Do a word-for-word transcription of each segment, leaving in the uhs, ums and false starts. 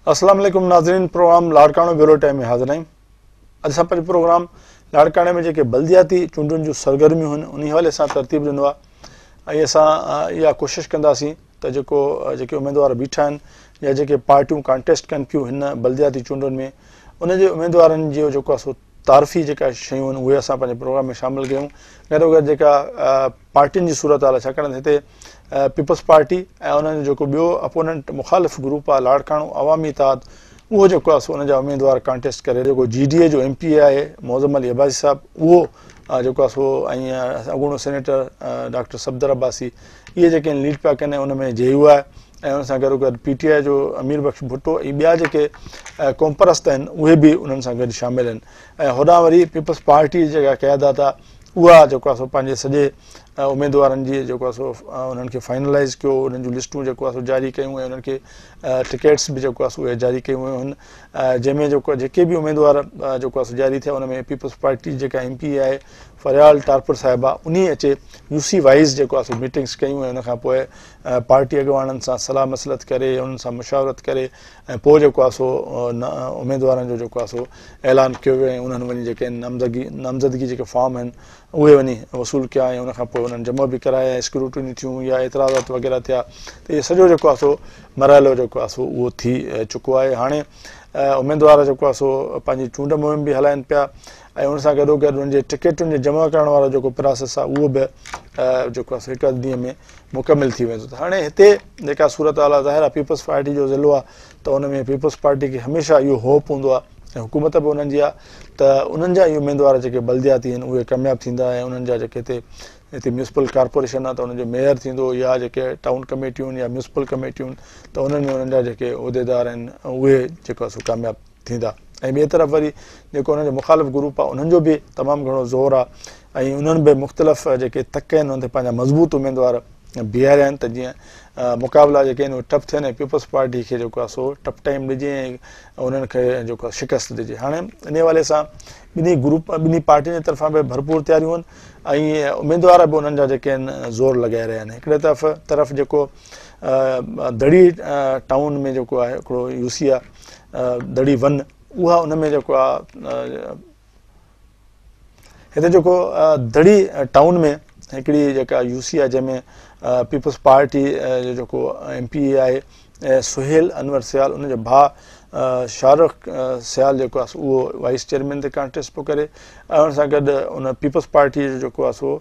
अस्सलाम वालेकुम नाज़रीन, प्रोग्राम लाड़काणो ब्यूरो टाइम में हाज़िर आहियूं। अॼु असां पंहिंजो प्रोग्राम लाड़काणे में जेके बल्दियाती चूंडुनि जूं सरगर्मियूं आहिनि उन हवाले सां तरतीब ॾिनो आहे। ऐं असां इहा कोशिशि कंदासीं त जेको जेके उमेदवार बीठा आहिनि या जेके पार्टियूं कॉन्टेस्ट कनि पियूं हिन बल्दियाती चूंडुनि में, उनजे उमेदवारनि जो जेको आहे सो तारफ़ी जेका शयूं आहिनि उहे असां पंहिंजे प्रोग्राम में शामिलु कयूं। गॾो गॾु जेका पार्टियुनि जी सूरत हाल, छाकाणि हिते पीपल्स पार्टी ऐं उन्हनि जो जेको ॿियो अपोनेंट मुखालिफ़ ग्रुप आहे लाड़काणो अवामी इत्तेहाद, उहो जेको आहे सो उन जा उमेदवार कॉन्टेस्ट करे। जेको जी डी ए जो एम पी ए आहे मौज़म अली अब्बासी साहिबु, उहो जेको आहे सो ऐं अॻूणो सेनेटर डॉक्टर सफदर अब्बासी, इहे जेके लीड पिया कनि उन में जेयू आहे ऐं उन सां गॾो गॾु पी टी आई जो अमीर बख्श भुट्टो ऐं ॿिया जेके क़ौमपरस्त आहिनि उहे बि उन्हनि सां गॾु शामिलु आहिनि। ऐं होॾां वरी पीपल्स पार्टी जेका क़यादत आहे उहा जेको आहे सो पंहिंजे सॼे उमेदवारनि जी जेको आहे सो उन्हनि खे फाइनलाइज़ कयो, उन्हनि जूं लिस्टूं जेको आहे सो जारी कयूं ऐं उन्हनि खे टिकेट्स बि जेको आहे सो उहे जारी कयूं वियूं आहिनि। जंहिंमें जेको जेके बि उमेदवार जेको आहे सो जारी थिया उन में पीपल्स पार्टी जेका एम पी आहे फरियाल टारपुर साहिबा, उन अचे यू सी वाइज़ जेको आहे सो मीटिंग्स कयूं ऐं उनखां पोइ पार्टी अॻुवाननि सां सलाह मसलत करे, उन्हनि सां मुशावरत करे ऐं पोइ जेको आहे सो उमेदवारनि जो जेको आहे सो ऐलान कयो वियो ऐं उन्हनि वञी जेके नामज़दगी नामज़दगी जेके फॉर्म आहिनि उहे वञी वसूल कया ऐं उनखां पोइ उन्हनि जमा बि कराया, स्क्रूटनी थियूं या एतिराज़ात वग़ैरह थिया। त इहे सॼो जेको आहे सो मरहलो जेको आहे सो उहो थी चुको आहे। हाणे उमेदवार जेको आहे सो पंहिंजी चूंड मुहिम बि हलाइनि पिया ऐं उन सां गॾो गॾु उन्हनि जे टिकेटुनि जे जमा करण वारो जेको प्रोसेस आहे उहो बि जेको आहे सो हिकु अधु ॾींहं में मुकमिल थी वेंदो। त हाणे हिते जेका सूरत हाल आहे, ज़ाहिर आहे पीपल्स पार्टी जो ज़िलो आहे त उन में पीपल्स पार्टी खे हमेशह इहो होप हूंदो आहे ऐं हुकूमत बि उन्हनि जी आहे त उन्हनि जा इहे उमेदवार जेके बल्दियाती आहिनि उहे कामयाबु थींदा ऐं उन्हनि जा जेके हिते हिते म्यूनिसिपल कॉर्पोरेशन आहे त उनजो मेयर थींदो या जेके टाउन कमेटियूं आहिनि या म्यूनिसिपल कमेटियूं आहिनि त उन्हनि में उन्हनि जा जेके उहिदेदार आहिनि उहे जेको आहे सो कामयाबु थींदा। ऐं ॿिए तरफ़ वरी जेको उन्हनि जो मुखालिफ़ ग्रुप आहे उन्हनि जो बि तमामु घणो ज़ोर आहे ऐं उन्हनि बि मुख़्तलिफ़ जेके तक आहिनि उन ते पंहिंजा मज़बूत उमेदवार बीहारिया आहिनि त जीअं मुक़ाबला जेके आहिनि उहे टफ थियनि ऐं पीपल्स पार्टी खे जेको आहे सो टफ टाइम ॾिजे ऐं उन्हनि खे जेको आहे शिकस्त ॾिजे। हाणे इन हवाले सां ॿिन्ही ग्रुप ॿिन्ही पार्टियुनि जे तरफ़ां बि भरपूर तयारियूं आहिनि ऐं उमेदवार बि उन्हनि जा जेके आहिनि ज़ोर लॻाए रहिया आहिनि। हिकिड़े तरफ़ तरफ़ जेको दड़ी टाउन में जेको आहे हिकिड़ो यू सी आहे दड़ी वन, उहा उन में जेको आहे हिते जेको दड़ी टाउन में हिकिड़ी जेका यू सी आहे जंहिंमें पीपल्स पार्टी जो जेको एम पी ए आहे सुहेल अनवर सियाल, उनजो भाउ शाहरुख सियाल जेको आहे उहो वाइस चेयरमैन ते कॉन्टेस्ट पियो करे ऐं उन सां गॾु उन पीपल्स पार्टी जो जेको आहे सो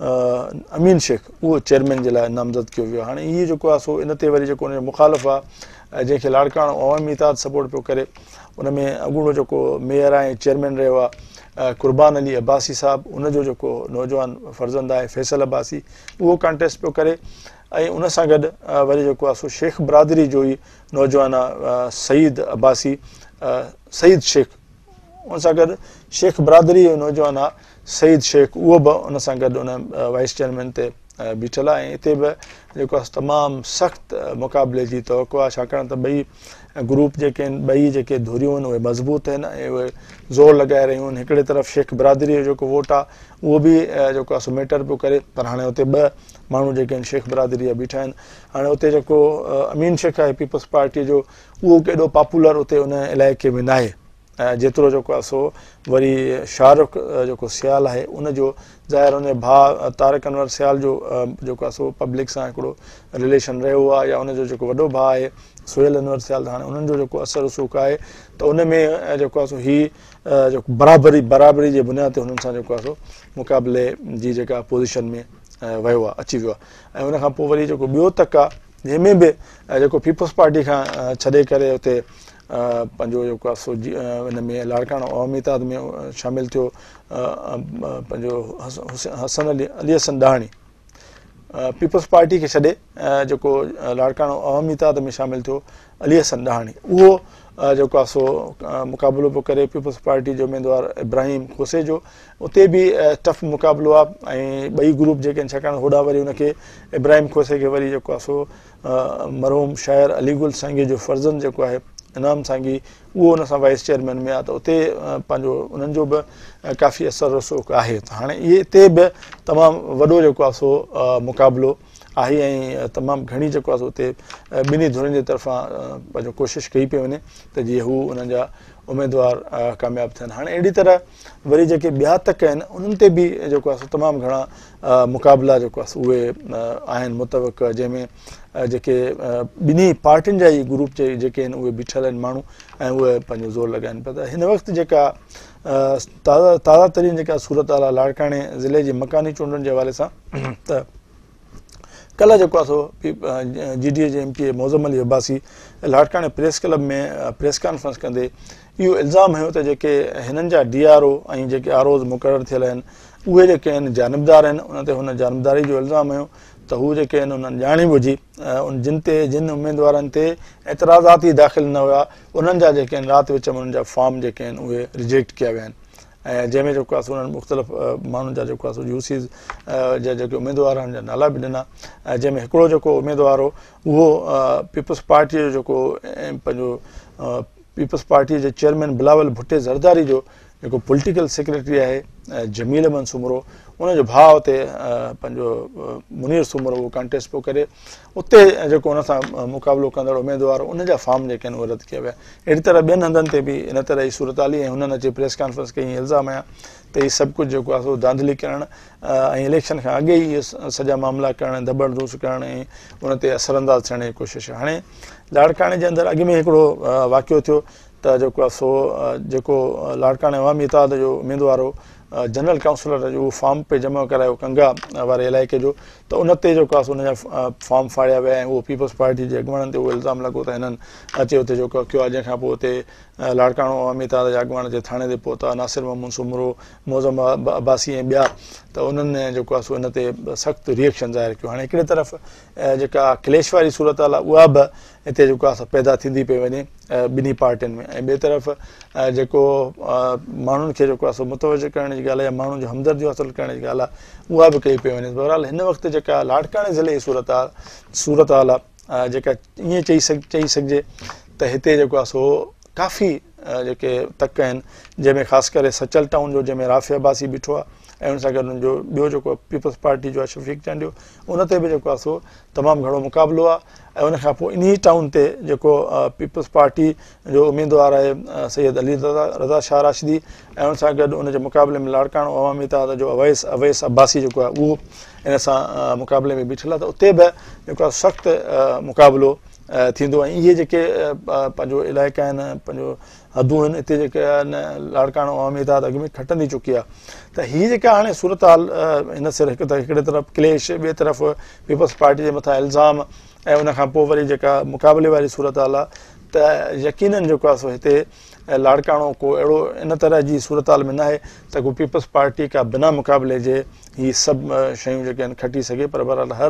अमीन शेख उहो चेयरमैन जे लाइ नामज़द कयो वियो। हाणे इहो जेको आहे सो इन ते वरी जेको उनजो मुखालिफ़ आहे जंहिंखे लाड़काणो अवामी इत्तेहाद सपोर्ट पियो करे, उन में अॻूणो जेको मेयर आहे चेयरमैन रहियो आहे कुर्बान अली अब्बासी साहिबु, उनजो जेको नौजवान फर्ज़ंद आहे फैसल अब्बासी, उहो कॉन्टेस्ट पियो करे ऐं उन सां गॾु वरी जेको आहे सो शेख बिरादरी जो ई नौजवान आहे सईद अब्बासी सईद शेख, उन सां गॾु शेख बिरादरी जो नौजवान आहे सईद शेख, उहो बि उन सां गॾु उन वाइस चेयरमैन ते बीठल आहे। ऐं हिते बि जेको आहे तमामु सख़्तु मुक़ाबले जी तवक़ो आहे, छाकाणि त ॿई ग्रुप जेके आहिनि ॿई जेके धुरियूं आहिनि उहे मज़बूत आहिनि ऐं उहे ज़ोर लॻाए रहियूं आहिनि। हिकिड़े तरफ़ शेख बिरादरी जो जेको वोट आहे उहो बि जेको आहे सो मैटर पियो करे, पर हाणे हुते ॿ माण्हू जेके आहिनि शेख बिरादरी जा बीठा आहिनि। हाणे हुते जेको अमीन शेख आहे पीपल्स पार्टी जो, उहो केॾो पॉपुलर उते उन इलाइक़े में न आहे जेतिरो जेको आहे सो वरी शाहरुख जेको सियाल आहे उनजो ज़ाहिर उन भाउ तारिक अनवर सियाल जो जेको आहे सो पब्लिक सां हिकिड़ो रिलेशन रहियो आहे या उनजो जेको वॾो भाउ आहे सुहेल अनवर सियाल, हाणे उन्हनि जो जेको असरु रसूख़ आहे त उन में जेको आहे सो हीउ जेको बराबरी बराबरी जे बुनियाद ते हुननि सां जेको आहे सो मुक़ाबले जी जेका पोज़ीशन में वियो आहे अची वियो आहे। ऐं उनखां पोइ वरी जेको ॿियो तक आहे जंहिंमें बि जेको पीपल्स पार्टी खां छॾे करे हुते पंहिंजो जेको आहे सो हिन में लाड़काणो अवामी इत्तेहाद में शामिलु थियो पंहिंजो हसन अली अली हसन ॾाहणी, पीपल्स पार्टी खे छॾे जेको लाड़काणो अवामी इत्तेहाद में शामिलु थियो अली हसन ॾाहणी, उहो जेको आहे सो मुक़ाबिलो पियो करे पीपल्स पार्टी जो उमेदवार इब्राहिम खोसे जो। उते बि टफ मुक़ाबिलो आहे ऐं ॿई ग्रुप जेके आहिनि, छाकाणि होॾां वरी हुनखे इब्राहिम खोसे खे वरी जेको आहे सो मरहूम शाइर अलीगुल सांगी जो फर्ज़ंद जेको आहे इनाम सांगी, उहो उन सां वाइस चेयरमैन में आहे त उते पंहिंजो उन्हनि जो बि काफ़ी असरु रसूख़ आहे। त हाणे इहे हिते बि तमामु वॾो जेको आहे सो मुक़ाबिलो आहे ऐं तमामु घणी जेको आहे उते ॿिन्ही धुरनि जे तरफ़ां पंहिंजो कोशिशि कई पई वञे त जीअं हू उन्हनि जा उमेदवार कामयाबु थियनि। हाणे अहिड़ी तरह वरी जेके ॿिया तक आहिनि उन्हनि ते बि जेको आहे तमामु घणा मुक़ाबिला जेको आहे उहे आहिनि मुतवक़, जंहिंमें जेके ॿिन्ही पार्टियुनि जा ई ग्रुप जे जेके आहिनि उहे बीठल आहिनि माण्हू ऐं उहे पंहिंजो ज़ोर लॻाइनि पिया। त हिन वक़्तु जेका ताज़ा ताज़ा तरीन जेका सूरत हाल आहे लाड़काणे ज़िले जी मकानी चूंडुनि जे हवाले सां, त कल्ह जेको आहे सो जी डी ए जे M P A Mouzam Ali Abbasi लाड़काणे प्रेस क्लब में प्रेस कॉन्फ्रेंस कंदे इहो इल्ज़ाम हुयो त जेके हिननि जा डी आर ओ ऐं जेके आर ओज़ मुक़ररु थियल आहिनि उहे जेके आहिनि जानबदार आहिनि। उन ते हुन जानबदारी जो इल्ज़ाम हुयो त हू जेके आहिनि उन्हनि ॼाणी बुझी उन जिन ते जिन उमेदवारनि ते एतिराज़ाती दाख़िल न हुआ उन्हनि जा जेके आहिनि राति विच में उन्हनि जा फॉर्म जेके आहिनि उहे रिजेक्ट कया विया आहिनि ऐं जंहिंमें जेको आहे उन्हनि मुख़्तलिफ़ माण्हुनि जा जेको आहे यूसीज़ जा जेके उमेदवार आहिनि जा नाला बि ॾिना ऐं जंहिंमें हिकिड़ो जेको उमेदवार हो उहो पीपल्स पार्टीअ जो जेको पंहिंजो पीपल्स पार्टीअ जे चेयरमैन बिलावल भुट्टे ज़रदारी जो जेको पॉलिटिकल सेक्रेटरी आहे जमील अमन सुमरो, उनजो भाउ उते पंहिंजो मुनीर सुमरो उहो कंटेस्ट पियो करे, उते जेको उन सां मुक़ाबिलो कंदड़ उमेदवार उन जा फॉर्म जेके आहिनि उहे रद्द कया विया। अहिड़ी तरह ॿियनि हंधनि ते बि इन तरह जी सूरत हाली ऐं हुननि अची प्रेस कॉन्फ्रेंस कई इल्ज़ाम आया त हीउ सभु कुझु जेको आहे धांधली करणु ऐं इलेक्शन खां अॻे ई इहे सॼा मामला करणु, दबड़दूस करणु ऐं उन ते असरअंदाज़ थियण जी कोशिशि। हाणे लाड़काणे जे अंदरि अॻु में हिकिड़ो वाक़ियो थियो त जेको आहे सो जेको लाड़काणे अवामी इत्तेहाद जो उमेदवार हो जनरल काउंसलर जो उहो फॉर्म पे जमा करायो कंगा वारे इलाइक़े जो, त उन ते जेको आहे उनजा फॉर्म फाड़िया विया ऐं उहो पीपल्स पार्टी जे अॻुवाणनि ते उहो इल्ज़ाम लॻो त हिननि अचे उते जेको कयो आहे, जंहिंखां पोइ उते लाड़काणो अवामी इत्तेहाद जा अॻुवाण जे थाणे ते पहुता नासिर मोहम्मद सुमरो, मौज़म अब्बासी ऐं ॿिया, त उन्हनि जेको आहे सो इन ते सख़्तु रिएक्शन ज़ाहिर कयो। हाणे हिकिड़े तरफ़ जेका क्लेश वारी सूरत हाल आहे उहा बि हिते जेको आहे पैदा थींदी पई वञे ॿिन्ही पार्टियुनि में, ऐं ॿिए तरफ़ जेको माण्हुनि खे जेको आहे सो मुतवजो करण जी ॻाल्हि आहे या माण्हुनि जो हमदर्दियूं हासिलु करण जी ॻाल्हि आहे उहा बि कई पई वञे। बहरहाल हिन वक़्तु जेका लाड़काणे ज़िले जी सूरत हाल सूरत हाल आहे जेका ईअं चई सघ चई सघिजे त हिते जेको आहे सो काफ़ी जेके तक आहिनि, जंहिंमें ख़ासि करे सचल टाउन जो जंहिंमें राफ़ी अब्बासी बीठो आहे ऐं उन सां गॾु हुनजो ॿियो जेको पीपल्स पार्टी जो आहे शफ़ीक चांडियो, उन ते बि जेको आहे सो तमामु घणो मुक़ाबिलो आहे ऐं उनखां पोइ इन टाउन ते जेको पीपल्स पार्टी जो उमेदवार आहे सैयद अली रज़ा रज़ा शाह राशिदी ऐं उन सां गॾु उनजे मुक़ाबले में लाड़काणो अवामी इत्तेहाद जो अवैस अवैस अब्बासी जेको आहे उहो इन सां मुक़ाबले में बीठल आहे, त उते बि जेको आहे सख़्तु मुक़ाबिलो थींदो ऐं इहे जेके पंहिंजो इलाइक़ा आहिनि पंहिंजो हदूं आहिनि हिते जेके आहिनि लाड़काणो अवामी इत्तेहाद अॻु में खटंदी चुकी आहे। त हीअ जेका हाणे सूरत हाल हिन सिर हिकु त हिकिड़े तरफ़ क्लेश, ॿिए तरफ़ पीपल्स पार्टी जे मथां इल्ज़ाम ऐं उनखां पोइ वरी जेका मुक़ाबले वारी सूरत हाल आहे, त यकीननि जेको आहे सो हिते लाड़काणो को अहिड़ो इन तरह जी सूरत हाल में न आहे त को पीपल्स पार्टी का बिना मुक़ाबले जे हीअ सभु शयूं जेके आहिनि खटी सघे, पर बहरहाल हर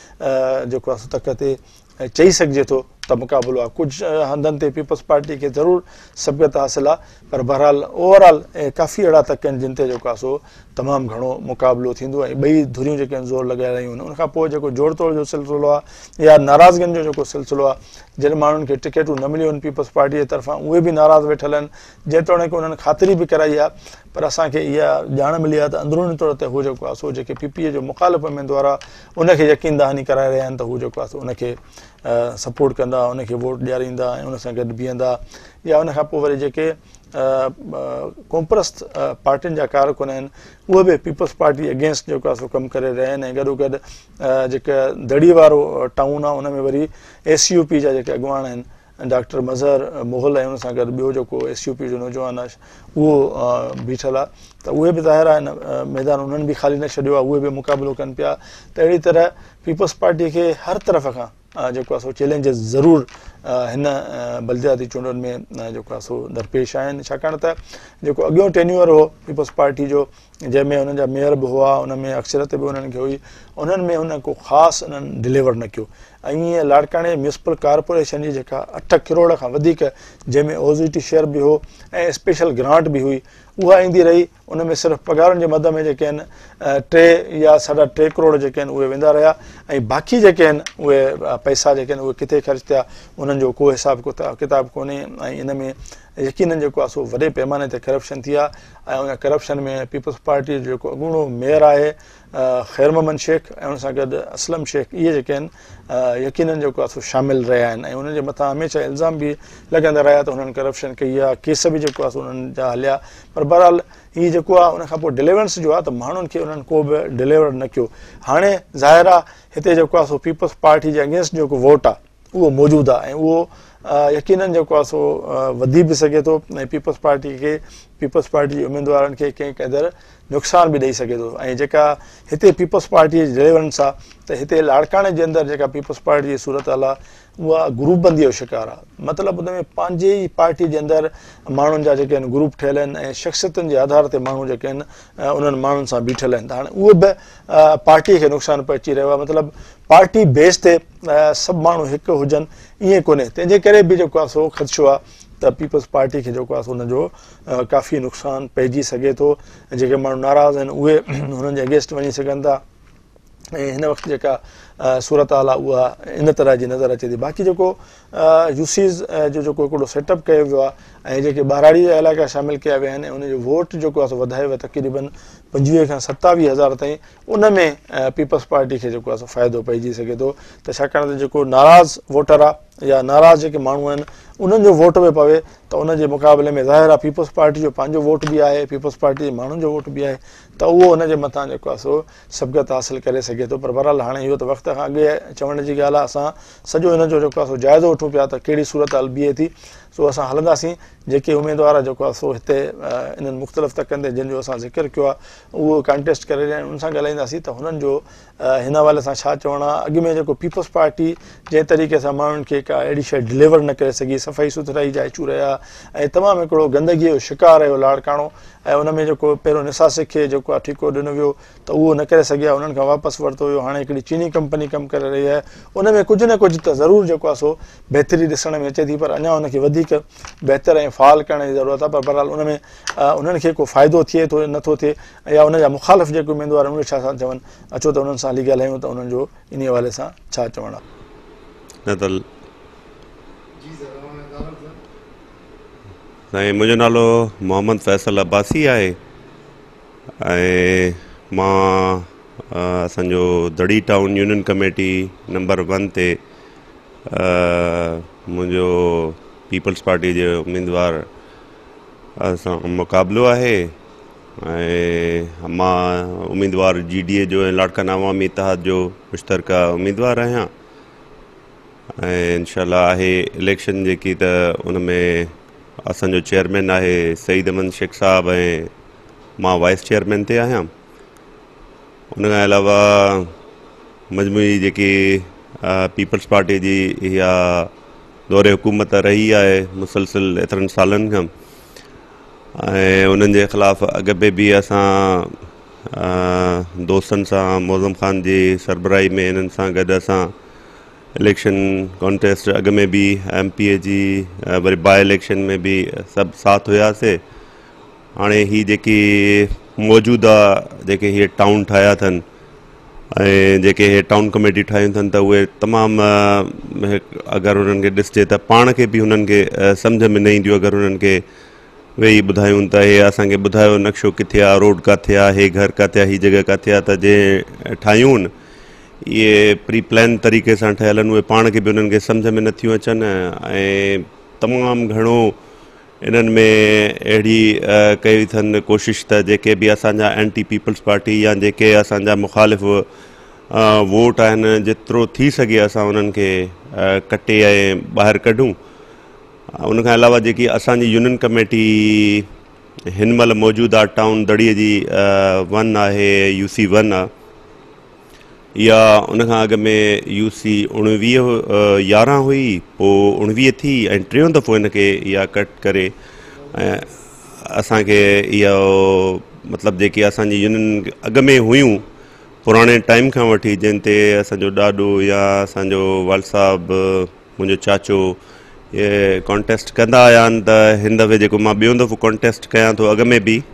जेको आहे तक ते चई सघिजे थो त मुक़ाबिलो आहे। कुझु हंधनि ते पीपल्स पार्टी खे ज़रूरु सबक़त हासिलु आहे, पर बहरहाल ओवरऑल काफ़ी अहिड़ा तक आहिनि जिन ते जेको आहे सो तमामु घणो मुक़ाबिलो थींदो ऐं ॿई धुरियूं जेके आहिनि ज़ोर लॻाए रहियूं आहिनि। उनखां पोइ जेको जोड़ तोड़ जो सिलसिलो आहे या नाराज़गियुनि जो जेको सिलसिलो आहे, जिन माण्हुनि खे टिकेटूं न मिलियूं आहिनि पीपल्स पार्टी जे तरफ़ां उहे बि नाराज़ वेठल आहिनि, जेतोणीकि उन्हनि ख़ातिरी बि कराई आहे, पर असांखे इहा ॼाण मिली आहे त अंदरूनी तौर ते हू जेको आहे सो जेके पी पी ए जो मुख़ालिफ़ उमेदवार आहे उनखे यकीन दहानी कराए रहिया आहिनि त हू जेको आहे सो उनखे सपोर्ट कंदा, उनखे वोट ॾियारींदा ऐं उन सां गॾु बीहंदा, या उनखां पोइ वरी जेके कोमप्रस्त पार्टियुनि जा कारकुन आहिनि उहे बि पीपल्स पार्टी अगेंस्ट जेको आहे सो कमु करे रहिया आहिनि। ऐं गॾोगॾु जेका दड़ी वारो टाउन आहे उन में वरी एस यू पी जा जेके अॻुवान आहिनि डॉक्टर मज़हर मुग़ल ऐं उन सां गॾु ॿियो जेको एस यू पी जो नौजवान आहे उहो बीठल आहे, त उहे बि ज़ाहिर आहे हिन मैदान उन्हनि बि ख़ाली न छॾियो आहे, उहे बि मुक़ाबिलो कनि पिया। त अहिड़ी तरह पीपल्स पार्टीअ खे हर तरफ़ खां जेको आहे सो चैलेंजिस ज़रूरु हिन बलदियाती चूंडुनि में जेको आहे सो दरपेश आहिनि, छाकाणि त जेको अॻियों टेन्यूअर हो पीपल्स पार्टी जो जंहिंमें हुननि जा मेयर बि हुआ, उन में अक्सरियत बि उन्हनि खे हुई, उन्हनि में हुन को ख़ासि उन्हनि डिलीवर न कयो। ऐं ईअं लाड़काणे म्यूनिसिपल कॉर्पोरेशन जी जेका अठ किरोड़ खां वधीक जंहिंमें ओज़िटी शेयर बि हो ऐं स्पेशल ग्रांट बि हुई, उहा ईंदी रही, उन में सिर्फ़ु पघारुनि जे मद में जेके आहिनि टे या साढा टे करोड़ जेके आहिनि उहे वेंदा रहिया ऐं बाक़ी जेके आहिनि उहे पैसा जेके आहिनि उहे किथे ख़र्च थिया उन्हनि जो को हिसाबु किताबु कोन्हे। ऐं इन में यकीनन जेको आहे सो वॾे पैमाने ते करप्शन थी आहे ऐं उन करप्शन में पीपल्स पार्टी जो जेको अॻूणो मेयर आहे ख़ैर मोहम्मद शेख ऐं उन सां गॾु असलम शेख इहे जेके आहिनि यकीनन जेको आहे सो शामिल रहिया आहिनि ऐं उन्हनि जे मथां हमेशह इल्ज़ाम बि लॻंदा रहिया त हुननि करप्शन कई आहे, केस बि जेको आहे सो उन्हनि जा हलिया, पर बहरहाल हीअ जेको आहे उन खां पोइ डिलीवरेंस जो आहे त माण्हुनि खे उन्हनि को बि डिलीवर न कयो। हाणे ज़ाहिर आहे हिते जेको आहे सो पीपल्स पार्टी जे अगेंस्ट जेको वोट आहे उहो मौजूदु आहे ऐं उहो यकीनन जेको आहे सो वधी बि सघे थो ऐं पीपल्स पार्टी खे पीपल्स पार्टी जे उमेदवारनि खे कंहिं क़दुरु नुक़सान बि ॾेई सघे थो। ऐं जेका हिते पीपल्स पार्टी जी डिलीवरेंस आहे त हिते लाड़काणे जे अंदरि जेका पीपल्स पार्टी जी सूरत हाल आहे उहा ग्रुप बंदीअ जो शिकार आहे। मतिलबु उन में पंहिंजे ई पार्टी जे अंदरि माण्हुनि जा जेके आहिनि ग्रुप ठहियल आहिनि ऐं शख़्सियतुनि जे आधार ते माण्हू जेके आहिनि उन्हनि माण्हुनि सां बीठल आहिनि। त हाणे उहे बि पार्टीअ खे नुक़सानु पहुची रहियो आहे। मतिलबु पार्टी बेस ते सभु माण्हू हिकु हुजनि ईअं कोन्हे, तंहिंजे करे बि जेको आहे सो ख़दशो आहे त पीपल्स पार्टी खे जेको आहे सो हुनजो काफ़ी नुक़सानु पइजी सघे थो। जेके माण्हू नाराज़ आहिनि उहे हुननि जे अगेंस्ट वञी सघनि था ऐं हिन वक़्तु जेका सूरत हाल आहे उहा इन तरह जी नज़र अचे थी। बाक़ी जेको यूसीज़ जो जेको हिकिड़ो सेटअप कयो वियो आहे ऐं जेके ॿाराड़ी जा इलाइक़ा शामिलु कया विया आहिनि ऐं उनजो वोट जेको आहे सो वधायो वियो तक़रीबन पंजवीह खां सतावीह हज़ार ताईं, उन में पीपल्स पार्टी खे जेको आहे सो फ़ाइदो पइजी सघे थो। त छाकाणि त जेको नाराज़ वोटर आहे या नाराज़ जेके माण्हू आहिनि उन्हनि जो वोट बि पवे त उन जे मुक़ाबले में ज़ाहिर आहे पीपल्स पार्टी जो पंहिंजो वोट बि आहे, पीपल्स पार्टी जे माण्हुनि जो वोट बि आहे, त उहो उन जे मथां जेको आहे सो सबक़त हासिलु करे सघे थो। पर बहरहाल हाणे इहो त वक़्त खां अॻे चवण जी ॻाल्हि आहे, असां सॼो हिन जो जेको आहे सो जाइज़ो वठूं पिया त कहिड़ी सूरत हाल बीहे थी। सो असां हलंदासीं, जेके उमेदवार जेको आहे सो हिते इन्हनि मुख़्तलिफ़ तकनि ते जिन जो असां ज़िक्र कयो आहे उहो कंटेस्ट करे रहिया आहिनि, उन सां ॻाल्हाईंदासीं त हुननि जो हिन हवाले सां छा चवणु आहे। अॻु में जेको पीपल्स पार्टी जंहिं तरीक़े सां माण्हुनि खे का अहिड़ी शइ डिलीवर न करे सघी, सफ़ाई सुथराई जा इशू रहिया ऐं तमामु हिकिड़ो गंदगीअ जो शिकार रहियो लाड़काणो, ऐं उन में जेको पहिरियों निसासिक खे जेको आहे ठीको ॾिनो वियो त उहो न करे सघिया, उन्हनि खां वापसि वरितो वियो। हाणे हिकिड़ी चीनी कंपनी कमु करे रही आहे, उन में कुझु न कुझु त ज़रूरु जेको आहे सो बहितरी ॾिसण में अचे थी, पर अञा उनखे वधीक बहितर ऐं फ़ाल करण जी ज़रूरत आहे। पर बहरहाल उन में उन्हनि खे को फ़ाइदो थिए थो नथो थिए या उन जा मुख़ालिफ़ जेके उमेदवार उहे छा था चवनि, अचो त उन्हनि सां हली ॻाल्हायूं त उन्हनि जो इन हवाले सां छा चवणु आहे। साईं, मुंहिंजो नालो मोहम्मद फैसल अब्बासी आहे ऐं मां असांजो Dari town union committee number one ते मुंहिंजो पीपल्स पार्टी जे उमेदवार सां मुक़ाबिलो आहे ऐं मां उमेदवार जी डी ए जो ऐं लाड़काना अवामी इतिहाद जो मुश्तरका उमेदवार आहियां ऐं इंशाअल्लाह आहे इलेक्शन जेकी त उन में असांजो चेयरमैन आहे सईद अमन शेख साहब ऐं मां वाइस चेयरमैन ते आहियां। उन खां अलावा मजमूई जेकी पीपल्स पार्टी जी इहा दौरे हुकूमत रही आहे मुसलसिल एतिरनि सालनि खां ऐं उन्हनि जे ख़िलाफ़ु अॻ में बि असां दोस्तनि सां मौज़म ख़ान जी सरबराही में इन्हनि सां गॾु असां इलेक्शन कॉन्टेस्ट अॻ में बि एम पी ए जी वरी बाय इलेक्शन में बि सभु साथ हुयासीं। हाणे ही जेकी मौजूदा जेके हीअ टाउन ठाहिया अथनि ऐं जेके हे टाउन कमेटी ठाहियूं अथनि त उहे तमामु अगरि उन्हनि खे ॾिसिजे त पाण खे बि हुननि खे सम्झ में न ईंदियूं अगरि उन्हनि खे वेही ॿुधायूं त हे असांखे ॿुधायो नक्शो किथे आहे, रोड किथे आहे, हे घर किथे आहे, हीअ जॻह किथे आहे, त जंहिं ठाहियूं आहिनि इहे प्री प्लान तरीक़े सां ठहियल आहिनि, उहे पाण खे बि उन्हनि खे सम्झ में नथियूं अचनि ऐं तमामु घणो इन्हनि में अहिड़ी कई अथनि कोशिशि त जेके बि असांजा एंटी पीपल्स पार्टी या जेके असांजा मुख़ालिफ़ वोट आहिनि जेतिरो थी सघे असां उन्हनि खे कटे ऐं ॿाहिरि कढूं। उन खां अलावा जेकी असांजी यूनियन कमेटी हिन महिल मौजूदु आहे टाउन दड़ीअ जी वन आहे, यू सी वन आहे, इहा उन खां अॻु में यू सी उणिवीह यारहं हुई, पोइ उणिवीह थी ऐं टियों दफ़ो हिनखे इहा कट करे ऐं असांखे इहो मतिलबु जेकी असांजी यूनियन अॻु में हुयूं पुराणे टाइम खां वठी जिन ते असांजो ॾाॾो या असांजो वाल साहिबु मुंहिंजो चाचो इहे कॉन्टेस्ट कंदा आया आहिनि, त हिन दफ़े जेको मां ॿियों दफ़ो कॉन्टेस्ट कयां थो अॻु में बि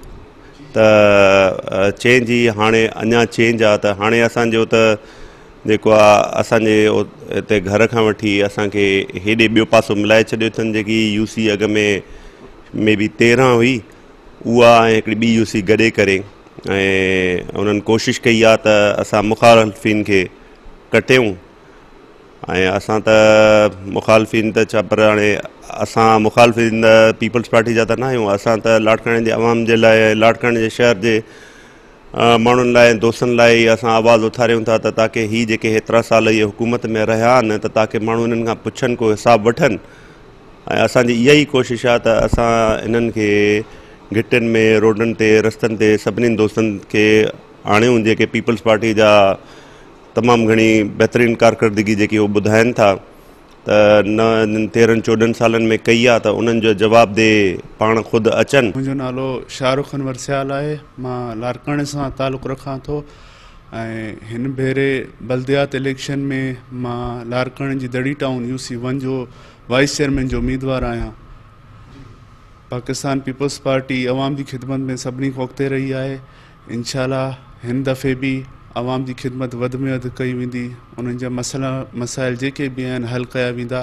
त चेंज ई हाणे अञा चेंज आहे। त हाणे असांजो त जेको आहे असांजे हिते घर खां वठी असांखे हेॾे ॿियो पासो मिलाए छॾियो अथनि जेकी यू सी अॻ में में बि तेरहं हुई, उहा ऐं हिकिड़ी ॿी यू सी गॾे करे ऐं उन्हनि कोशिशि कई आहे त असां मुखालफ़िन खे कटियूं। ऐं असां त मुखालफ़िन त छा, पर हाणे असां मुखालफ़िन पीपल्स पार्टी जा त न आहियूं। असां त लाड़काणे जे अवाम जे लाइ, लाड़काणे जे शहर जे माण्हुनि लाइ, दोस्तनि लाइ असां आवाज़ु उथारियूं था त ताकी हीअ जेके हेतिरा साल इहे हुकूमत में रहिया आहिनि त ताकी माण्हू इन्हनि खां पुछनि, को हिसाबु वठनि। ऐं असांजी इहा ई कोशिशि आहे त असां इन्हनि खे घिटियुनि में, रोडनि ते, रस्तनि ते सभिनीनि दोस्तनि खे आणियूं जेके पीपल्स पार्टी जा तमामु घणी बहितरीनु कारकर्दगी जेकी उहे ॿुधाइनि था त न तेरहं चोॾहं सालनि में कई आहे, त उन्हनि जो जवाबु ॾे पाण ख़ुदि अचनि। मुंहिंजो नालो शाहरुख अनवर सियाल आहे। मां लाड़काणे सां तालुक़ु रखां थो ऐं हिन भेरे बल्दियात इलेक्शन में मां लाड़काणे जी Dari town U C one जो वाइस चेयरमैन जो उम्मीदवार आहियां। पाकिस्तान पीपल्स पार्टी अवाम जी ख़िदमत में सभिनी खां अॻिते रही आहे। इंशाल्लाह हिन दफ़े बि अवाम जी ख़िदमत वधि में वधि कई वेंदी, उन्हनि जा मसइला मसाइल जेके बि आहिनि हल कया वेंदा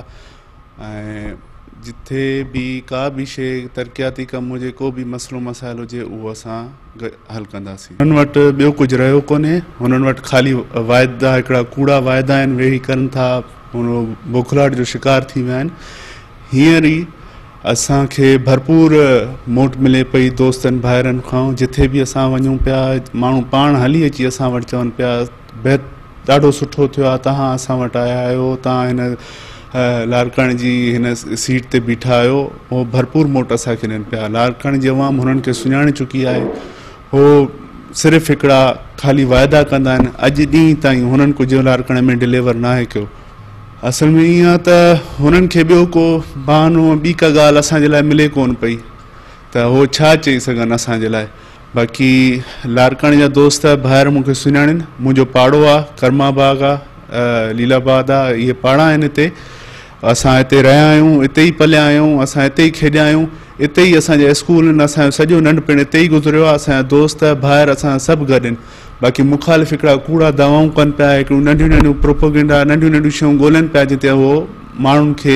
ऐं जिथे बि का बि शइ तरक़ियाती कमु हुजे, को बि मसइलो मसाइल हुजे, उहो असां हल कंदासीं। हुननि वटि ॿियो कुझु रहियो कोन्हे, हुननि वटि ख़ाली वाइदा, हिकिड़ा कूड़ा वाइदा आहिनि, वेही करनि था, हुन बोखलाहट जो शिकार थी विया आहिनि। हींअर ई असांखे भरपूर मोट मिले पई दोस्तनि भाइरनि खां। जिथे बि असां वञूं पिया, माण्हू पाण हली अची असां वटि चवनि पिया बे ॾाढो सुठो थियो आहे, तव्हां असां वटि आया आहियो, तव्हां हिन लाड़काणे जी हिन सीट ते बीठा आहियो। उहो भरपूर मोट असांखे ॾियनि पिया। लाड़काणे जी अवाम हुननि खे सुञाणे चुकी आहे। हो सिर्फ़ु हिकिड़ा ख़ाली वाइदा कंदा आहिनि, अॼु ॾींहं ताईं हुननि कुझु लाड़काणे में डिलीवर न आहे कयो। असल में ईअं आहे त हुननि खे ॿियो को बहानो, ॿी का ॻाल्हि असांजे लाइ मिले कोन पई, त उहो छा चई सघनि असांजे लाइ। बाक़ी लाड़काणे जा दोस्त ॿाहिरि मूंखे सुञाणनि। मुंहिंजो पाड़ो आहे, कर्माबाग आहे, लीलाबाद आहे, इहे पाड़ा आहिनि हिते। असां हिते रहिया आहियूं, हिते ई पलिया आहियूं, असां हिते ई खेॾिया आहियूं, हिते ई असांजा स्कूल आहिनि, असांजो सॼो नंढपिण हिते ई गुज़रियो आहे। असांजा दोस्त ॿाहिरि असां सभु गॾु आहिनि। बाक़ी मुखालिफ़ हिकिड़ा कूड़ा दवाऊं कनि पिया, हिकिड़ियूं नंढियूं नंढियूं प्रोपोगेंडा, नंढियूं नंढियूं शयूं ॻोल्हनि पिया जिते उहो माण्हुनि खे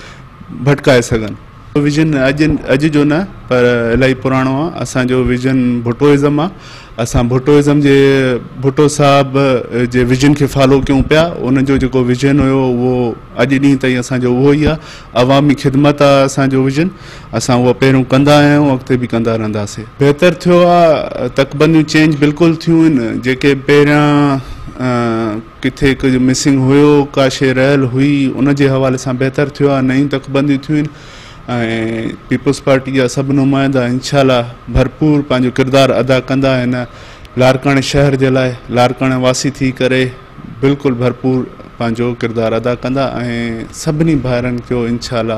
भटकाए सघनि। विजन अॼु अॼु जो न, पर इलाही पुराणो आहे। असांजो विजन भुटोइज़म आहे। असां भुटोइज़म जे भुटो साहब जे विजन खे फॉलो कयूं पिया। उनजो जेको विजन हुयो उहो अॼु ॾींहं ताईं असांजो उहो ई आहे। अवामी ख़िदमत आहे असांजो विजन। असां उहो पहिरियों कंदा आया आहियूं, अॻिते बि कंदा रहंदासीं। बहितर थियो आहे, तकबंदियूं चेंज बिल्कुलु थियूं आहिनि। जेके पहिरियां किथे कुझु मिसिंग हुयो, का शइ रहियल हुई, उनजे हवाले सां बहितर थियो आहे। नयूं तकबंदियूं थियूं आहिनि ऐं पीपल्स पार्टी जा सभु नुमाइंदा इंशाल्लाह भरपूर पंहिंजो किरदारु अदा कंदा हिन लाड़काणे शहर जे लाइ। लाड़काणे वासी थी करे बिल्कुलु भरपूर पंहिंजो किरदारु अदा कंदा ऐं सभिनी भाइरनि जो इंशाल्लाह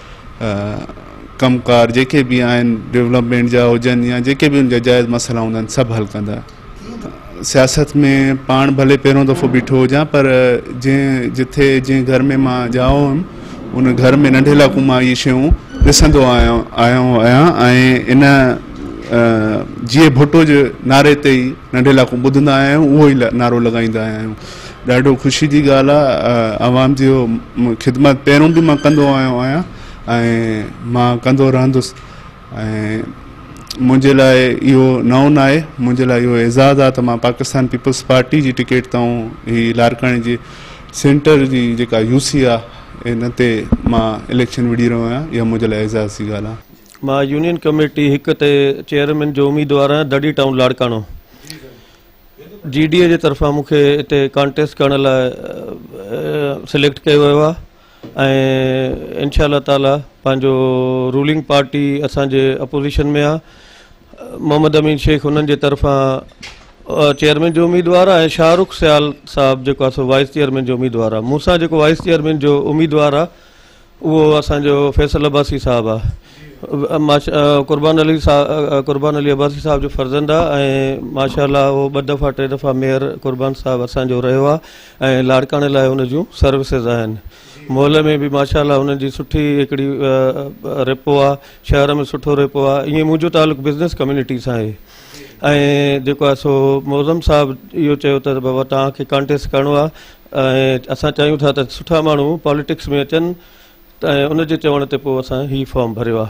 कमकार जेके बि आहिनि डेवलपमेंट जा हुजनि या जेके बि उनजा जाइज़ मसइला हूंदा आहिनि सभु हल कंदा। सियासत में पाण भले पहिरियों दफ़ो बीठो हुजां, पर जंहिं जिथे जंहिं घर में मां जाओ हुउमि उन घर में नंढे इलाइक़ो मां इहे शयूं ॾिसंदो आहियां आयो आहियां ऐं इन जीअं भुटो जे नारे ते ई नंढे इलाइक़ो ॿुधंदा आया आहियूं, उहो ई नारो लॻाईंदा आया आहियूं। ॾाढो ख़ुशी जी ॻाल्हि आहे। आवाम जो ख़िदमत पहिरियों बि मां कंदो आयो आहियां ऐं मां कंदो रहंदुसि ऐं मुंहिंजे लाइ इहो नओं न आहे। मुंहिंजे लाइ इहो एज़ाज़ु आहे त मां पाकिस्तान पीपल्स पार्टी जी टिकट तां ही लाड़काणे जी सेंटर जी जेका यूसी आहे इन ते मां इलेक्शन विड़ी रहियो आहियां। इहा मुंहिंजे लाइ एज़ाज़ जी ॻाल्हि आहे। मां यूनियन कमेटी हिकु ते चेयरमैन जो उम्मीदवार आहियां, Dari town Larkana. G D A जे तरफ़ां मूंखे हिते कॉन्टेस्ट करण लाइ सिलेक्ट कयो वियो आहे ऐं इंशाअल्लाह ताला पंहिंजो रूलिंग पार्टी असांजे अपोज़िशन में आहे। मोहम्मद अमीन शेख हुननि जे तरफ़ां चेयरमैन जो उम्मीदवार आहे ऐं शाहरुख सियाल साहब जेको आहे सो वाइस चेयरमैन जो उम्मीदवार आहे। मूंसां जेको वाइस चेयरमैन जो उम्मीदवार आहे उहो असांजो फैसल अब्बासी साहब आहे। माशा क़ुर्बान अली साहब क़ुर्बान अली अब्बासी साहब जो फर्ज़ंद आहे ऐं माशाअल्लाह उहो ॿ दफ़ा टे दफ़ा मेयर क़ुर्बान साहब असांजो रहियो आहे ऐं लाड़काणे लाइ हुन जूं सर्विसिस आहिनि। मोहल्ले में बि माशाअल्लाह हुननि जी सुठी हिकिड़ी रिपो आहे, शहर में सुठो रिपो आहे। ईअं मुंहिंजो तालुक़ु बिज़नेस कम्यूनिटी सां आहे ऐं जेको आहे सो मौज़म साहब इहो चयो त बाबा तव्हांखे कॉन्टेस्ट करिणो आहे ऐं असां चाहियूं था त सुठा माण्हू पॉलिटिक्स में अचनि त ऐं उनजे चवण ते पोइ असां हीउ फॉर्म भरियो आहे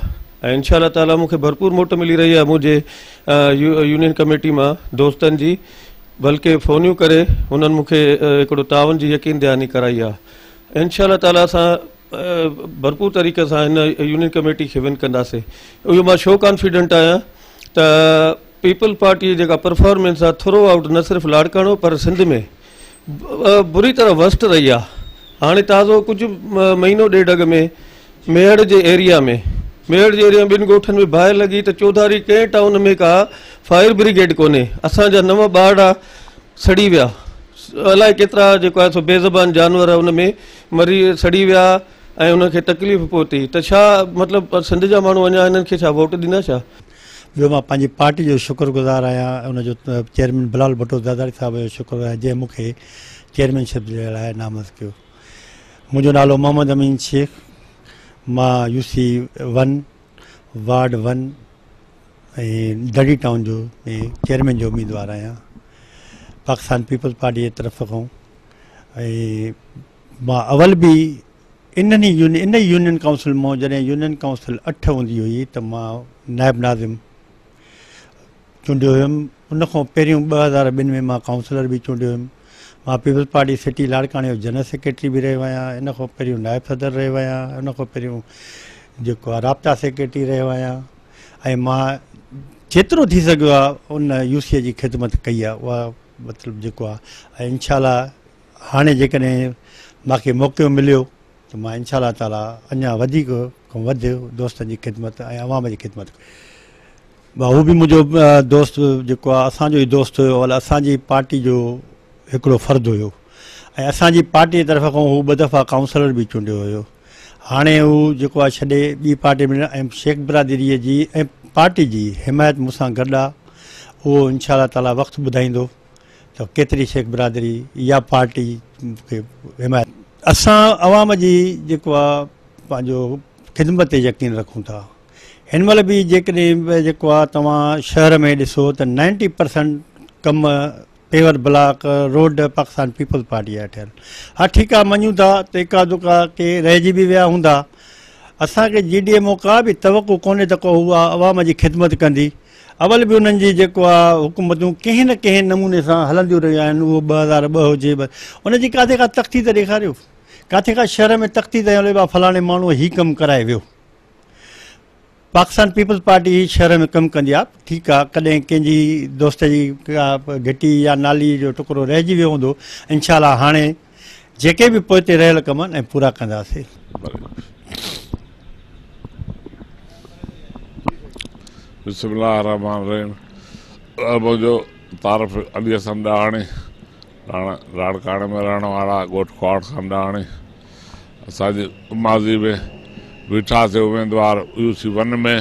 ऐं इंशाअल्लाह ताला मूंखे भरपूर मोट मिली रही आहे मुंहिंजे यू, यूनियन कमेटी मां दोस्तनि जी, बल्कि फ़ोनियूं करे हुननि मूंखे हिकिड़ो तावन जी यकीन दयानी कराई आहे। इंशाअल्लाह ताला असां भरपूर तरीक़े सां हिन यूनियन कमेटी खे विन कंदासीं। इहो मां छो कॉन्फिडेंट आहियां त पीपल पार्टी जी जेका परफॉर्मेंस आहे थ्रू आउट न सिर्फ़ु लाड़काणो पर सिंध में बुरी तरह वर्स्ट रही आहे। हाणे ताज़ो कुझु महीनो ॾेढ अॻ में मेहड़ जे एरिया में मेहड़ जे एरिया में ॿिनि ॻोठनि में बाहि लॻी त चौधारी कंहिं टाउन में का फायर ब्रिगेड कोन्हे। असांजा नव ॿारड़ा सड़ी विया, अलाए केतिरा जेको आहे सो बेज़बान जानवर उन में मरी सड़ी विया ऐं उनखे तकलीफ़ पहुती। त छा मतिलबु सिंध जा माण्हू अञा हिननि खे छा वोट ॾींदा छा? ॿियो मां पंहिंजी पार्टी जो शुक्रगुज़ार आहियां, उनजो चेयरमैन बिलाल भुट्टो ज़रदारी साहिब जो शुक्र आहे जंहिं मूंखे चेयरमैनशिप जे लाइ नामज़ कयो। मुंहिंजो नालो मोहम्मद अमीन शेख, मां U C one ward one ऐं दड़ी टाउन जो चेयरमैन जो उम्मीदवार आहियां पाकिस्तान पीपल्स पार्टी जे तरफ़ खां। ऐं मां अवल बि इन्हनि यूनियन इन यूनियन काउंसिल मां जॾहिं यूनियन काउंसिल अठ हूंदी हुई त मां नायब नाज़िम चूंडियो हुयुमि। उनखां पहिरियों ॿ हज़ार ॿिनि में मां काउंसलर बि चूंडियो हुयुमि। मां पीपल्स पार्टी सिटी लाड़काणे जो जनरल सेक्रेटरी बि रहियो आहियां, इन खां पहिरियों नायब सदर रहियो आहियां, इन खां पहिरियों जेको आहे राब्ता सेक्रेटरी रहियो आहियां। ऐं मां जेतिरो थी सघियो आहे उन यूसीअ जी ख़िदमत कई आहे, उहा मतिलबु जेको आहे। ऐं इनशाला हाणे जेकॾहिं मूंखे मौक़ो मिलियो त मां इनशाला ताला अञा वधीक खां वधि दोस्तनि जी ख़िदमत ऐं अवाम जी ख़िदमत। हू बि मुंहिंजो दोस्त जेको आहे असांजो ई दोस्त हुयो, अल असांजी पार्टी जो हिकिड़ो फ़र्दु हुयो ऐं असांजी पार्टी जी तरफ़ खां हू ॿ दफ़ा काउंसलर बि चूंडियो हुयो। हाणे हू जेको आहे छॾे ॿी पार्टी में ऐं शेख बिरादरीअ जी ऐं पार्टी जी हिमायत मूंसां गॾु आहे। उहो इनशाला ताला वक़्तु ॿुधाईंदो त केतिरी शेख बिरादरी या पार्टी खे हिमायत। असां अवाम जी जेको आहे पंहिंजो ख़िदमत ते यकीन रखूं था। हिन महिल बि जेकॾहिं जेको आहे तव्हां शहर में ॾिसो त नाइंटी परसेंट कम paver block road Pakistan Peoples Party आहे ठहियलु। हा ठीकु आहे, मञूं था त एका दुका के रहिजी बि विया हूंदा। असांखे जी डी एम का बि तवक़ो कोन्हे त को उहा अवाम जी ख़िदमत कंदी। अवल बि उन्हनि जी जेको आहे हुकूमतूं कंहिं न कंहिं नमूने सां हलंदियूं रहियूं आहिनि। उहो ॿ हज़ार ॿ हुजे, उनजी किथे का तख़्ती त ॾेखारियो, किथे का शहर में तख़्ती त हले भाउ फलाणे माण्हूअ हीउ कमु कराए वियो। पाकिस्तान पीपल्स पार्टी शहर में कमु कंदी आहे, ठीकु आहे, कॾहिं कंहिंजी दोस्त जी का घिटी या नाली जो टुकड़ो रहिजी वियो हूंदो। इनशाला हाणे जेके बि पोइते रहियल कम आहिनि ऐं पूरा कंदासीं। बिस्मिल्लाह रहमान रहीम। मुंहिंजो तारफ़ अली हसन ॾाहाणी, लाड़काणे में रहण वारा ॻोठ खोड़ खंडाणी। असांजे माज़ी में बीठासीं उम्मीदवार यू सी वन में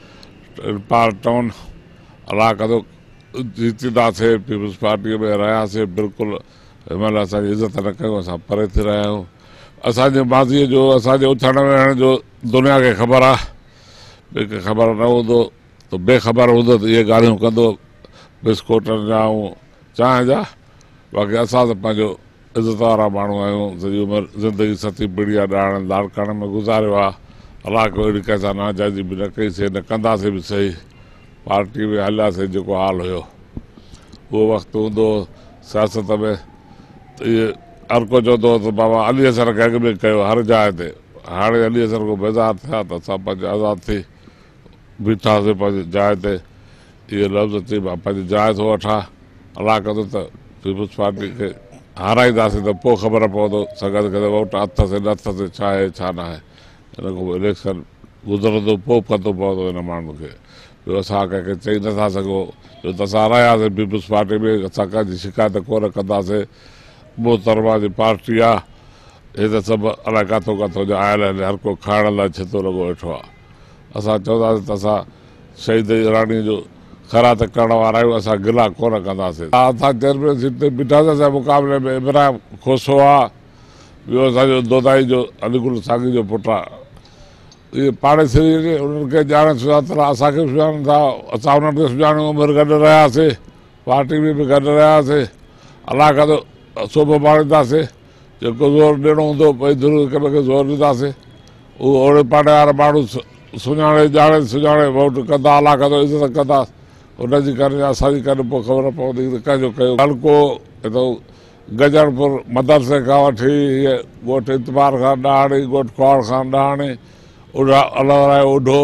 पार टाउन अलाह कंदो जीतींदासीं। पीपल्स पार्टीअ में रहियासीं, बिल्कुलु हिन महिल असांजी इज़त न कयूं, असां परे थी रहिया आहियूं। असांजे माज़ीअ जो असांजे उथण वेहण जो दुनिया खे ख़बर आहे, ॿिए ख़बर न हूंदो त बेख़बर हूंदो त इहे ॻाल्हियूं कंदो बिस्कुटनि जा ऐं चांहि जा। बाक़ी असां त पंहिंजो इज़त वारा माण्हू आहियूं, सॼी उमिरि ज़िंदगी सती पीढ़ी आहे ॾाण लाड़काणे में गुज़ारियो आहे। अलाह को अहिड़ी कंहिंसां नाजाइज़ी बि न कईसीं, न कंदासीं बि सही। पार्टी में हलियासीं, जेको हाल हुयो उहो वक़्तु हूंदो सियासत में त इहे हर को चवंदो त बाबा अली हसन खे अॻु में कयो हर जाइ ते। हाणे अली हसन को बेज़ार थिया त असां पंहिंजे आज़ादु थी बीठासीं पंहिंजी जाइ ते। इहे लफ़्ज़ अची मां पंहिंजी जाइ थो वठां। अलाह कंदो त पीपल्स पार्टी खे हाराईंदासीं त पोइ ख़बर पवंदो सगंद खे वोट अथसि न अथसि, छा आहे छा न आहे। हिन खां पोइ इलेक्शन गुज़रंदो पोइ पतो पवंदो हिन माण्हू खे। ॿियो असां कंहिंखे चई नथा सघूं जो त असां रहियासीं पीपल्स पार्टी में, असां कंहिंजी शिकायत कोन कंदासीं। मोहतरमा जी पार्टी आहे, हे त सभु अलाए किथां किथां जा आयल आहिनि, हर को खाइण लाइ छितो लॻो वेठो आहे। असां चवंदासीं त असां शहीद राणी जो ख़ैरात करण वारा आहियूं, असां गिला कोन कंदासीं। असां चेयरमैन सीट ते बीठासीं, असांजे मुक़ाबले में इब्राहिम खोसो आहे, ॿियो असांजो दोदाई जो अलीगुल सागी जो पुटु आहे। इहे पाड़े सिरी उन्हनि खे ॼाण सुञातल आहे, असांखे बि सुञाणनि था, असां उन्हनि खे सुञाणूं। उमिरि गॾु रहियासीं, पार्टी में बि गॾु रहियासीं। अलाह कंदो सुबुह पाणींदासीं, जेको ज़ोर ॾियणो हूंदो भई ज़रूरु हिक ॿिए खे ज़ोर ॾींदासीं। उहो ओड़े पाड़े वारा माण्हू सुञाणे ॼाणे सुञाणे वोट कंदा अला कंदो इज़त कंदा उनजी करे असांजी करे पोइ ख़बर पवंदी त कंहिंजो कयो हल्को हितो गजरपुर मदरसे खां वठी हीअ ॻोठ इतबार खां ॾाहाणी ॻोठ खोड़ खां ॾाहाणी उॾा अलवराए उढो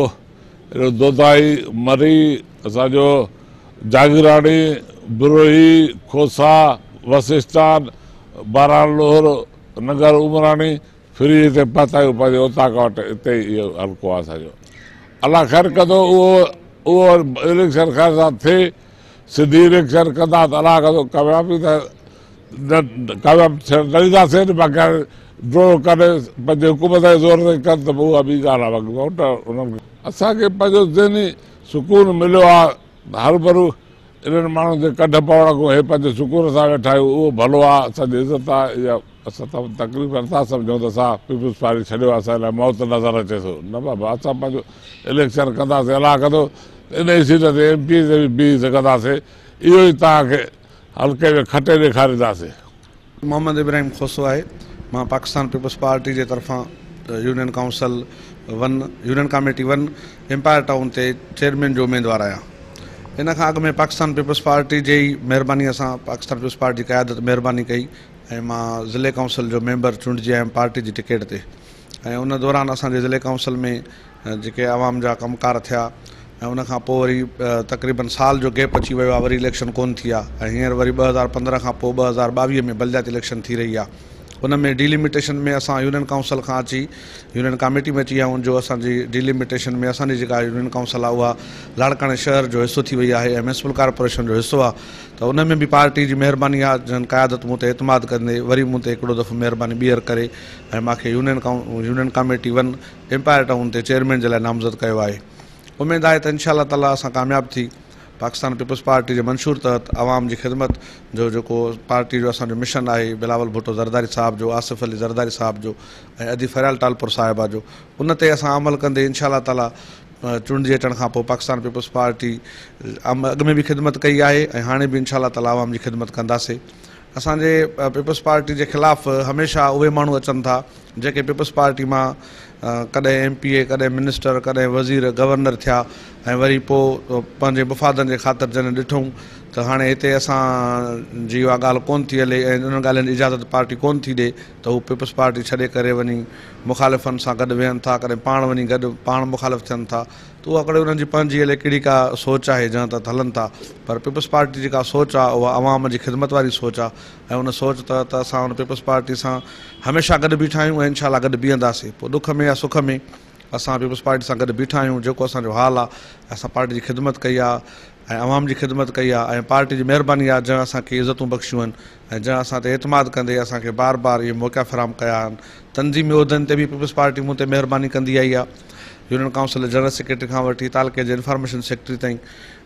दोदाई मरी असांजो जागीराणी बिरोही खोसा वसिष्ठान बारालोर नगर उमराणी फ्री हिते पहुता आहियूं पंहिंजे उतां खां वटि हिते इहो हल्को आहे असांजो अलाह ख़ैरु कंदो उहो उहो इलेक्शन ख़ैर सां थिए सिधी इलेक्शन कंदा त अलाह कंदो कामयाबी त कामयाब न ॾींदासीं बाक़ी ड्रो करे पंहिंजे हुकूमत जे ज़ोर ते कनि त पोइ उहा ॿी ॻाल्हि आहे बाक़ी वोट उन्हनि असांखे पंहिंजो ज़हनी सुकून मिलियो आहे हर भरू इन्हनि माण्हुनि जे कढ पवण खां हे पंहिंजे सुकून सां वेठा आहियूं उहो भलो आहे असांजी इज़त आहे इहा असां त तकलीफ़ नथा सम्झूं त असां पीपुल्स पार्टी छॾियो आहे असां लाइ मौत नज़र अचे थो न बाबा असां पंहिंजो इलेक्शन कंदासीं अलाह कंदो इन ई सीट ते एम पी ते बि बीह सघंदासीं इहो ई तव्हांखे हल्के में खटे ॾेखारींदासीं। मोहम्मद इब्राहिम खोसो आहे मां पाकिस्तान पीपुल्स पार्टी जे तरफ़ां union council one union committee one empire town ते चेयरमैन जो उम्मीदवार आहियां। इन खां अॻु में पाकिस्तान पीपुल्स पार्टी जे ई महिरबानी सां पाकिस्तान पीपुल्स पार्टी जी क़यादत महिरबानी कई ऐं मां ज़िले काउंसिल जो मेंबर चूंडिजी आयुमि पार्टी जी टिकट ते ऐं उन दौरान असांजे ज़िले काउंसिल में जेके आवाम जा कमकार थिया ऐं उनखां पोइ वरी तक़रीबन साल जो गैप अची वियो आहे वरी इलेक्शन कोन थी आहे ऐं हींअर वरी ॿ हज़ार पंद्रहं खां पोइ ॿ हज़ार ॿावीह में बलदियाती इलेक्शन थी रही आहे उन में डिलिमिटेशन में असां यूनियन काउंसिल खां अची यूनियन कमेटी में अची विया आहियूं जो असांजी डिलिमिटेशन में असांजी जेका यूनियन काउंसिल आहे उहा लाड़काणे शहर जो हिसो थी वई आहे ऐं म्यूनिसिपल कॉर्पोरेशन जो हिसो आहे त उन में बि पार्टी जी महिरबानी आहे जन क़यादत मूं ते एतमाद कंदे वरी मूं ते हिकिड़ो दफ़ो महिरबानी ॿीहर करे ऐं मूंखे यूनियन काउ union committee one empire town ते चेयरमैन जे लाइ नामज़द कयो आहे। उमेदु आहे त इनशा ताला असां कामयाबु थी पाकिस्तान पीपुल्स पार्टी जे मंशूर तहत आवाम जी ख़िदमत जो जेको पार्टी जो असांजो मिशन आहे बिलावल भुट्टो ज़रदारी साहिब जो आसिफ़ अली ज़रदारी साहिब जो ऐं अदी फरियाल टालपुर साहिबा जो उन ते असां अमल कंदे इनशा ताला चूंडिजी अचण खां पोइ पाकिस्तान पीपुल्स पार्टी अॻु में बि ख़िदमत कई आहे ऐं हाणे बि इनशा ताला आवाम जी ख़िदमत कंदासीं। असांजे पीपुल्स पार्टी जे ख़िलाफ़ु हमेशह उहे माण्हू अचनि था जेके पीपुल्स पार्टी मां कॾहिं एम पी ए कॾहिं मिनिस्टर कॾहिं वज़ीर गवर्नर थिया ऐं वरी पोइ पंहिंजे मुफ़ादनि जे ख़ातिर जॾहिं ॾिठूं त हाणे हिते असांजी उहा ॻाल्हि कोन थी हले ऐं उन ॻाल्हियुनि जी इजाज़त पार्टी कोन थी ॾिए त हू पीपुल्स पार्टी छॾे करे वञी मुखालिफ़नि सां गॾु वेहनि था कॾहिं पाण वञी गॾु पाण मुखालिफ़ थियनि था त उहा कॾहिं उन्हनि जी पंहिंजी हले कहिड़ी का सोच आहे जंहिं तहत हलनि था पर पीपुल्स पार्टी जेका सोच आहे उहा आवाम जी ख़िदमत वारी सोच आहे ऐं उन सोच तहत असां उन पीपुल्स पार्टी सां हमेशह गॾु बीठा आहियूं ऐं इनशा गॾु बीहंदासीं पोइ दुख में या सुख में असां पीपुल्स पार्टी सां गॾु बीठा आहियूं जेको असांजो हाल आहे असां पार्टी जी ख़िदमत कई आहे ऐं आवाम जी ख़िदमत कई आहे ऐं पार्टी जी महिरबानी आहे जंहिं असांखे इज़तूं बख़्शियूं आहिनि ऐं जंहिं असां ते एतमाद कंदे असांखे बार बार इहे मौक़ा फ़राहम कया आहिनि। तनज़ीमी उहिदनि ते बि पीपुल्स पार्टी मूं ते महिरबानी कंदी आई आहे यूनियन काउंसिल जनरल सेक्रेटरी खां वठी तालके जे इंफॉर्मेशन सेक्रेटरी ताईं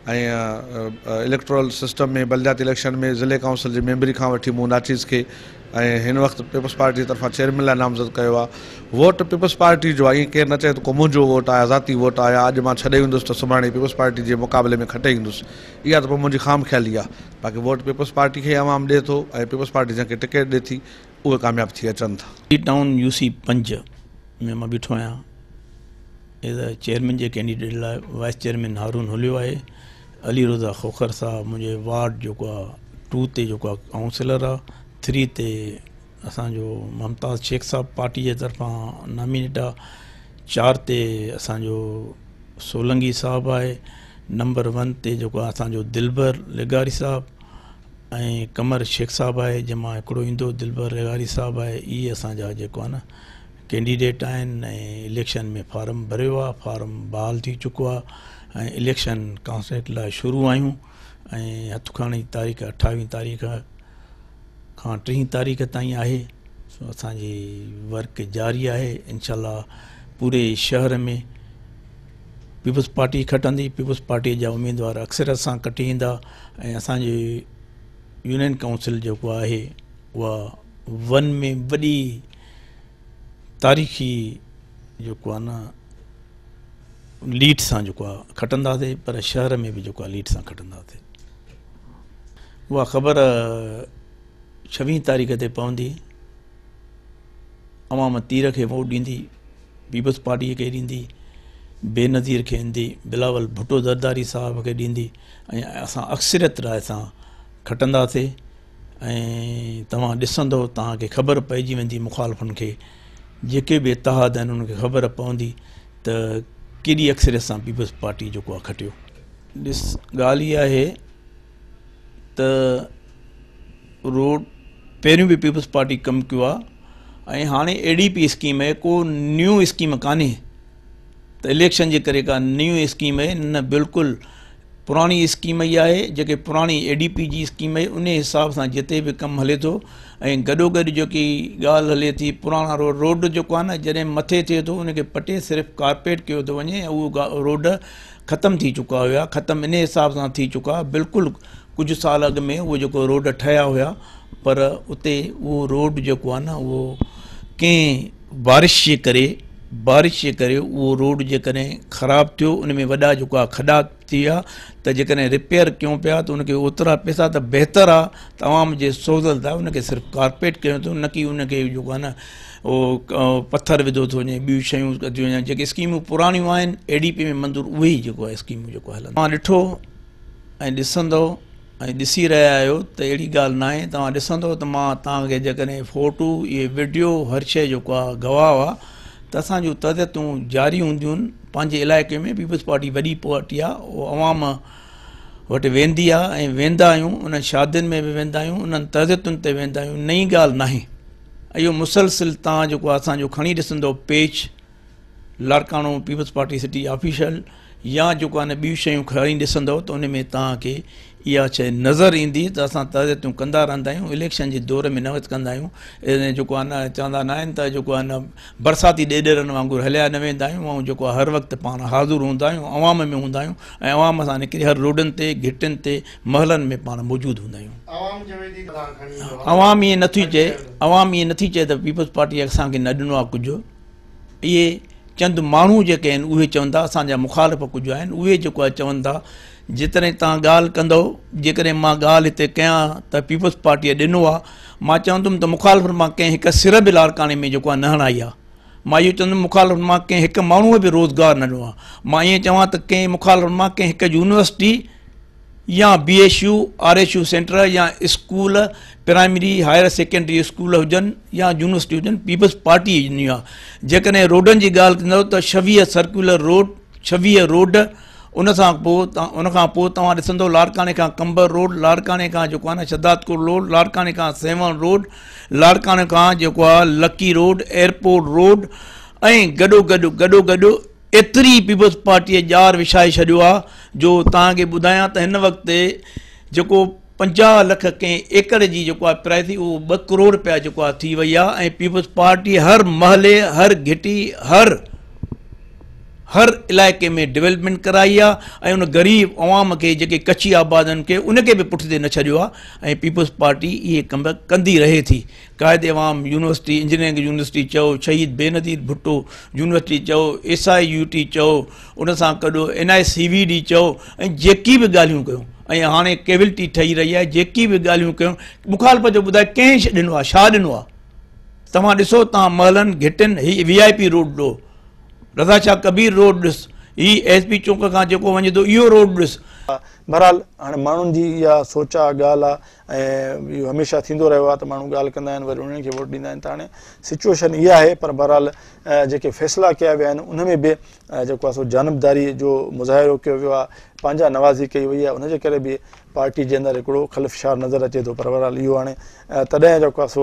ऐं इलेक्ट्रोल सिस्टम में बलदियाती इलेक्शन में ज़िले काउंसिल जी मेंबरी खां वठी मूं नाचीज़ खे ऐं हिन वक़्तु पीपुल्स पार्टी जी तरफ़ां चेयरमैन लाइ नामज़द कयो आहे। वोट पीपुल्स पार्टी जो आहे ईअं केरु न चए त को मुंहिंजो वोट आहे ज़ाती वोट आहे अॼु मां छॾे ईंदुसि त सुभाणे पीपुल्स पार्टी जे मुक़ाबले में खटे ईंदुसि इहा त पोइ मुंहिंजी ख़ाम ख़्याली आहे बाक़ी वोट पीपुल्स पार्टी खे आवाम ॾिए थो ऐं पीपुल्स पार्टी जंहिंखे टिकट ॾिए थी उहे कामयाबु थी अचनि था। टाउन यू सी पंज में मां बीठो आहियां एज़ अ चेयरमैन जे कैंडिडेट लाइ वाइस चेयरमैन हारून हुलियो आहे अली रोज़ा खोखर साहब मुंहिंजे वार्ड जेको आहे टू ते जेको आहे काउंसिलर आहे थ्री ते असांजो मुमताज़ शेख साहब पार्टी जे तरफ़ां नॉमिनेट आहे चारि ते असांजो सोलंगी साहब आहे नंबर वन ते जेको आहे असांजो दिलबर लेगारी साहब ऐं कमर शेख साहब आहे जंहिंमां हिकिड़ो ईंदो दिलबर लेगारी साहब आहे इहे असांजा जेको आहे न कैंडिडेट आहिनि ऐं इलेक्शन में फार्म भरियो आहे फार्म बहाल थी चुको आहे ऐं इलेक्शन काउंसिल लाइ शुरू आहियूं ऐं हथु खणी तारीख़ अठावीह तारीख़ खां टीह तारीख़ ताईं आहे सो असांजी वर्क जारी आहे इंशाल्लाह पूरे शहर में पीपुल्स पार्टी खटंदी पीपुल्स पार्टी जा उम्मीदवार अक्सर सां कटी ईंदा ऐं असांजी यूनियन काउंसिल जेको आहे उहा वन में वॾी तारीख़ी जेको आहे न लीड सां जेको आहे खटंदासीं पर शहर में बि जेको आहे लीड सां खटंदासीं उहा ख़बर छवीह तारीख़ ते पवंदी अवाम तीर खे वोट ॾींदी पीपुल्स पार्टीअ खे ॾींदी बेनज़ीर खे ईंदी, बिलावल भुट्टो ज़रदारी साहब खे ॾींदी ऐं असां अक्सरियत राय सां खटंदासीं ऐं तव्हां ॾिसंदो तव्हांखे ख़बर पइजी वेंदी मुखालफ़नि खे जेके बि इतिहाद आहिनि उनखे ख़बर पवंदी त केॾी अक्सरियत सां पीपल्स पार्टी जेको आहे खटियो। ॾिस ॻाल्हि इहा आहे त रोड पहिरियों बि पीपल्स पार्टी कमु कयो आहे ऐं हाणे ए डी पी स्कीम आहे, को न्यू स्कीम कान्हे त इलेक्शन जे करे का न्यू स्कीम आहे, न बिल्कुलु पुरानी स्कीम ई आहे जेके पुरानी ए डी पी जी स्कीम आहे उन हिसाब सां जिते बि कमु हले थो। ऐं गॾोगॾु जेकी ॻाल्हि हले थी पुराणा रोड रोड जेको आहे न जॾहिं मथे थिए थो उनखे पटे सिर्फ़ु कारपेट कयो थो वञे ऐं उहो रोड ख़तमु थी चुका हुया, ख़तमु इन हिसाब सां थी चुका। बिल्कुलु कुझु साल अॻु में उहो जेको रोड ठहिया हुया पर उते उहो रोड जेको आहे न उहो कंहिं बारिश जे करे बारिश जे करे उहो रोड जेकॾहिं ख़राबु थियो उन में वॾा जेको आहे खॾा थी विया त जेकॾहिं रिपेयर कयूं पिया त उनखे ओतिरा पैसा त बहितर आहे तमामु जे सहूलियत आहे उनखे सिर्फ़ु कारपेट कयो थो, न की उनखे जेको आहे न उहो पथर विधो थो वञे, ॿियूं शयूं कयूं वञनि। जेके स्कीमूं पुराणियूं आहिनि ए डी पी में मंज़ूरु उहे ई जेको आहे स्कीमूं जेको हलनि। तव्हां ॾिठो ऐं ॾिसंदो ऐं ॾिसी रहिया आहियो त अहिड़ी ॻाल्हि न आहे। तव्हां ॾिसंदो त मां तव्हांखे जेकॾहिं फ़ोटू इहे वीडियो हर शइ जेको आहे गवाह आहे त असांजूं तज़ियतूं जारी हूंदियूं आहिनि। पंहिंजे इलाइक़े में पीपल्स पार्टी वॾी पार्टी आहे, उहो अवाम वटि वेंदी आहे ऐं वेंदा आहियूं, उन्हनि शादियुनि में बि वेंदा आहियूं, उन्हनि तज़ियतुनि ते वेंदा आहियूं। नई ॻाल्हि न आहे। इहो मुसलसिल तव्हां जेको आहे असांजो खणी ॾिसंदो page Larkana Peoples Party city official या जेको आहे न ॿियूं शयूं खणी ॾिसंदव त उन में तव्हांखे इहा शइ नज़र ईंदी त असां तज़ियतूं कंदा रहंदा आहियूं। इलेक्शन जे दौर में न कंदा आहियूं। इन जेको आहे न चवंदा न आहिनि त जेको आहे न बरसाती ॾेॾरनि वांगुरु हलिया न वेंदा आहियूं ऐं जेको आहे हर वक़्तु पाण हाज़ुर हूंदा आहियूं, अवाम में हूंदा आहियूं ऐं अवाम सां निकिरी हर रोडनि ते घिटियुनि ते महलनि में पाण मौजूदु हूंदा आहियूं। अवाम ईअं नथी चए अवाम ईअं नथी चए त पीपल्स पार्टी असांखे न ॾिनो आहे कुझु। इहे चंद माण्हू जेके आहिनि उहे चवंदा, असांजा मुखालिफ़ कुझु आहिनि उहे जेको आहे चवनि था। जेतिरे तव्हां ॻाल्हि कंदव जेकॾहिं मां ॻाल्हि हिते कयां त पीपल्स पार्टीअ ॾिनो आहे, मां चवंदुमि त मुखालिफ़ मां कंहिं हिकु सिर बि लाड़काणे में जेको आहे न हणाई आहे। मां इहो चवंदुमि मुखालिफ़ मां कंहिं हिकु माण्हूअ बि रोज़गार न ॾिनो आहे। मां ईअं चवां त कंहिं मुखालिफ़ मां कंहिं हिकु यूनिवर्सिटी या B S U R S U centre या school primary higher secondary school हुजनि या यूनिवर्सिटी हुजनि, पीपल्स पार्टी ॾिनी आहे। जेकॾहिं रोडनि जी ॻाल्हि कंदव त छवीह सर्कुलर रोड छवीह रोड उन सां पोइ तव्हां उन खां पोइ तव्हां ॾिसंदो लाड़काणे खां कंबर रोड, लाड़काणे खां जेको आहे न शहदादपुर रोड, लाड़काणे खां सेवन रोड, लाड़काणे खां जेको आहे लकी रोड, एयरपोर्ट रोड ऐं गॾो गॾु गॾो गॾु एतिरी पीपल्स पार्टीअ ॼार विछाए छॾियो आहे जो तव्हांखे ॿुधायां त हिन वक़्तु जेको पंजाह लख कंहिं एकड़ जी जेको आहे प्राइस उहो ॿ करोड़ रुपया जेको आहे थी वई आहे। ऐं पीपल्स पार्टी हर महले हर घिटी हर हर इलाइक़े में डेवलपमेंट कराई आहे ऐं उन ग़रीब अवाम खे जेके कची आबादनि खे उनखे बि पुठिते न छॾियो आहे। ऐं पीपल्स पार्टी इहे कम कंदी रहे थी। क़ाइदे अवाम यूनिवर्सिटी, इंजीनियरिंग यूनिवर्सिटी चओ, शहीद बेनज़ीर भुट्टो यूनिवर्सिटी चओ, एस आई यू टी चओ, उन सां गॾु N I C V D चओ ऐं जेकी बि ॻाल्हियूं कयूं ऐं हाणे केविलिटी ठही रही आहे, जेकी बि ॻाल्हियूं कयूं मुखालिफ़ जो ॿुधाए कंहिं शइ ॾिनो आहे, छा ॾिनो आहे? तव्हां ॾिसो, तव्हां महलनि घिटियुनि ही वी आई पी रोड ॾियो, रज़ा शाह कबीर रोड ॾिस, ही एस पी चौक खां जेको वञे थो इहो रोड ॾिस। बहरहाल हाणे माण्हुनि जी इहा सोच आहे, ॻाल्हि आहे ऐं इहो हमेशह थींदो रहियो आहे त माण्हू ॻाल्हि कंदा आहिनि वरी उन्हनि खे वोट ॾींदा आहिनि। त हाणे सिचुएशन इहा आहे। पर बहरहाल जेके फ़ैसिला कया विया आहिनि उन में बि जेको आहे सो जानबदारी जो मुज़ाहिरो कयो वियो आहे, पंहिंजा नवाज़ी कई वई आहे, उनजे करे बि पार्टी जे अंदरि हिकिड़ो ख़लफ़शार नज़र अचे थो। पर बहरहाल इहो हाणे तॾहिं जेको आहे सो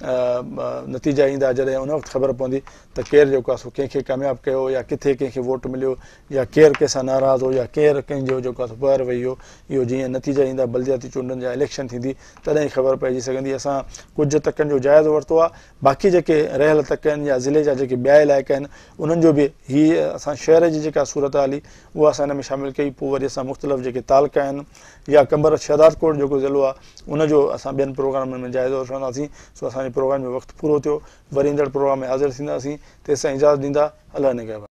नतीजा ईंदा जॾहिं उन वक़्तु ख़बर पवंदी त केरु जेको आहे सो कंहिंखे कामयाबु कयो या किथे कंहिंखे वोट मिलियो या केरु कंहिंसां नाराज़ हो या केरु कंहिंजो जेको आहे सो ॿाहिरि वेही हो। इहो जीअं नतीजा ईंदा बल्दियाती चूंडनि जा इलेक्शन थींदी तॾहिं ई ख़बर पइजी सघंदी। असां कुझु तकनि जो जाइज़ो वरितो आहे, बाक़ी जेके रहियल तक आहिनि या ज़िले जा जेके ॿिया इलाइक़ा आहिनि उन्हनि जो बि हीअ असां शहर जी जेका सूरत हाल हुई उहा असां हिन में शामिलु कई। पोइ वरी असां मुख़्तलिफ़ जेके तालुका आहिनि या कंबर शहदादकोट जेको ज़िलो आहे उनजो असां ॿियनि प्रोग्रामनि में जाइज़ो वठंदासीं। सो असांजे प्रोग्राम जो वक़्तु पूरो थियो, वरी ईंदड़ प्रोग्राम में हाज़िर थींदासीं। तेसिताईं इजाज़त ॾींदा, अलाह निगहबान।